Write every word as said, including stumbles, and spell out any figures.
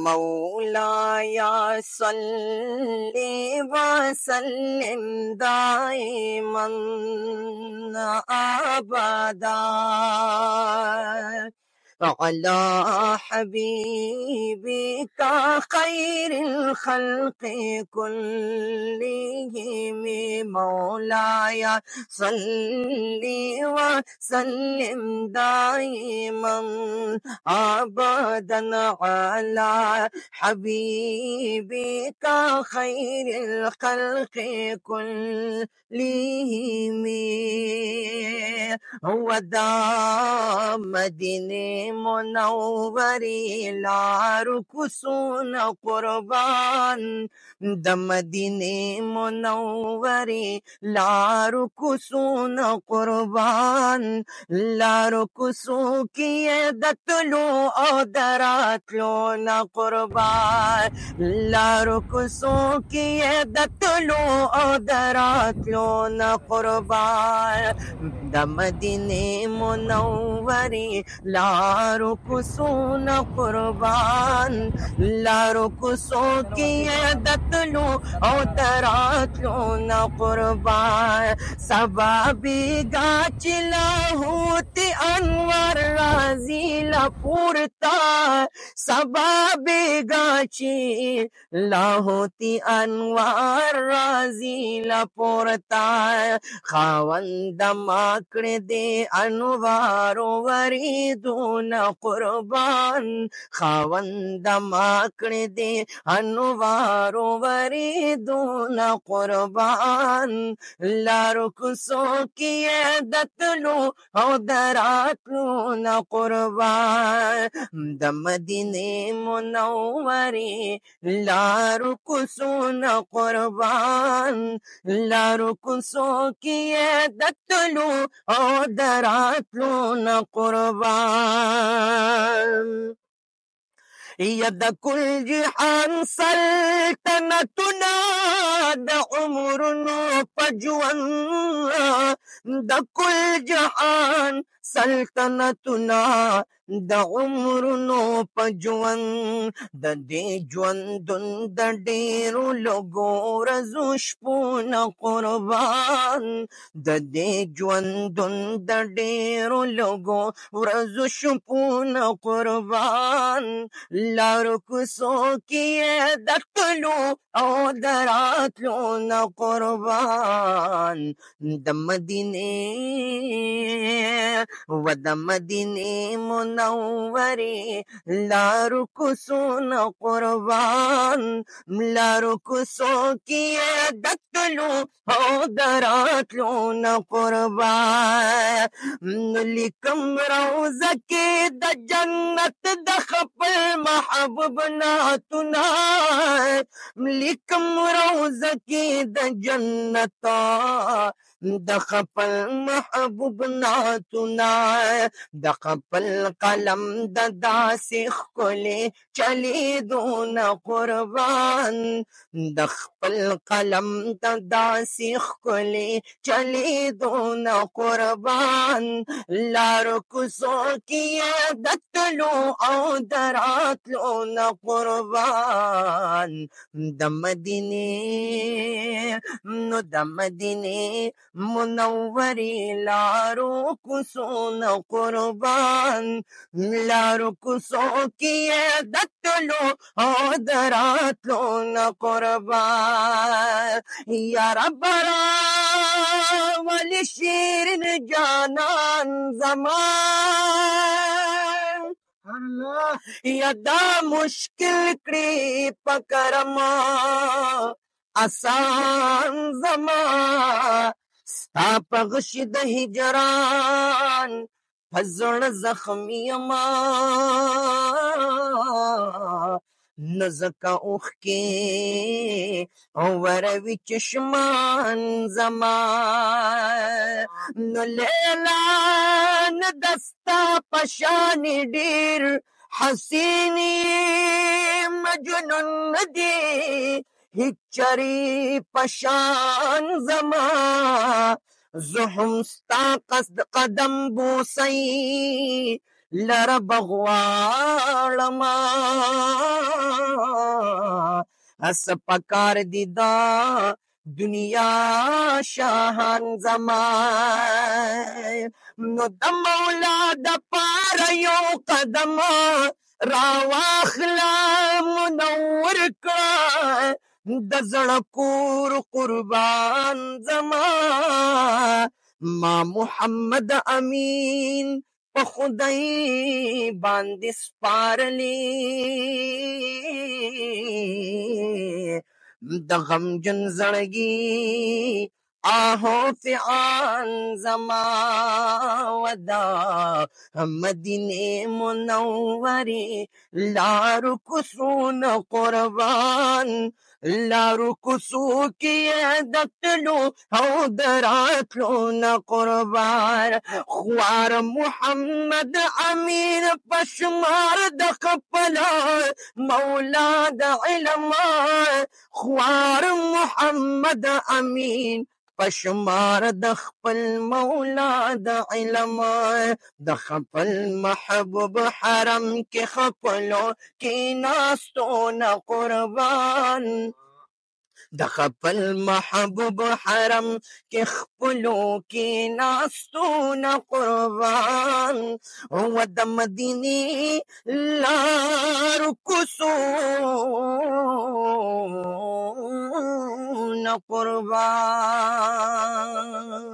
मौलाया सल्ली व सल्लिम दाइमन अबदा अला हबीबिका खैरिल खल्क़ि कुल्लिहिम मौलाया सल्ली व सल्लिम दाइमन अबदन अला हबीबिका खैरिल खल्क़ि कुल्लिहिम वदा मदीने मुनव्वरी लारु कुसून कुर्बान द मदीने मुनव्वरी लारु कुसून कुर्बान लारु कुसू किए दतलू और दरातलो न कुर्बान लारु कुसू किए दतलू और दरातलो न कुर्बान द मदीने मुनव्वरी लारु कुसून कुर्बान लारु कुसू किए दतलू और दरातलो न कुर्बान सबाबी गाचिला होती अनवर राजी लपुरता सबाबी गाची लाहोती अनवर राजी लपुरता खावंद माकड़ दे अनवारो वरीदून कुर्बान खावंद माकड़ दे अनवारो वरीदून कुर्बान लारु कुसो किए दतलू और दरातलू न कुर्बान द मदीने मुनव्वरी लारु कुसो न कुर्बान लारु कुसो किए दतलू और दरातलू न कुर्बान यद कुल जहान सल्तनतुना द उमरुनो पजवन द कुल जहान सल्तनतुना द उमरुनो पजवन द दे ज्वंदुन द डेरो लोगो रजुशपुन कुर्बान द दे ज्वंदुन द डेरो लोगो रजुशपुन कुर्बान लारु कुसो किए दतलू और दरातलू न कुर्बान द मदीने व द मदीने मुनव्वरी लारु कुसो न कुर्बान लारु कुसो किए दतलू और दरातलू न कुर्बान लिकम रोज़ा के द जन्नत द खपल महबूब नातुना लिकम रोज़ा के द जन्नता दखपल महबूब नातुना दखपल कलम दासिख कोले चली दून कुर्बान दखपल कलम दासिख कोले चली दून कुर्बान लारु कुसो किए दतलू और दरातलू न कुर्बान द मदीने नु द मदीने मुनव्वरी लारु कुसो न कुर्बान लारु कुसो किए दतलू और दरातलू न कुर्बान या रब्बना वली शीरिन जानान ज़मान यदा मुश्किल क्री पकरमा आसान जमा स्थापगशिद हिजरान फजण जख्मीयमा नज़का उख के वरवि चश्मान जमान न लेला न दस्ता पशानी डीर हसीनी मजनून दी हिचरी पशान जमा जुहम स्ता कसद कदम बूसई لرب غواړما اس پکار دی دا دنیا شاهان زما نو د مولا د پار یو قدم راواخلا منور کړه د زړه کور قربان زما ما محمد امین په خدای باندې سپارلی د غمجن زړګي آهو فعان زما ودا مدینه منوره لارو کوسون قربان لارو کوسو کې دتلو او دراتلو نه قربان خوار محمد امین پشمار د خپل مولا د علم خوار محمد امین پشمار د خپل مولا د علم د خپل محبوب حرم کې خپلو کې ناستو نه قربان د خپل محبوب حرم کې خپلو کې ناستو نه قربان او د مدینه لارو کوسو نه قربان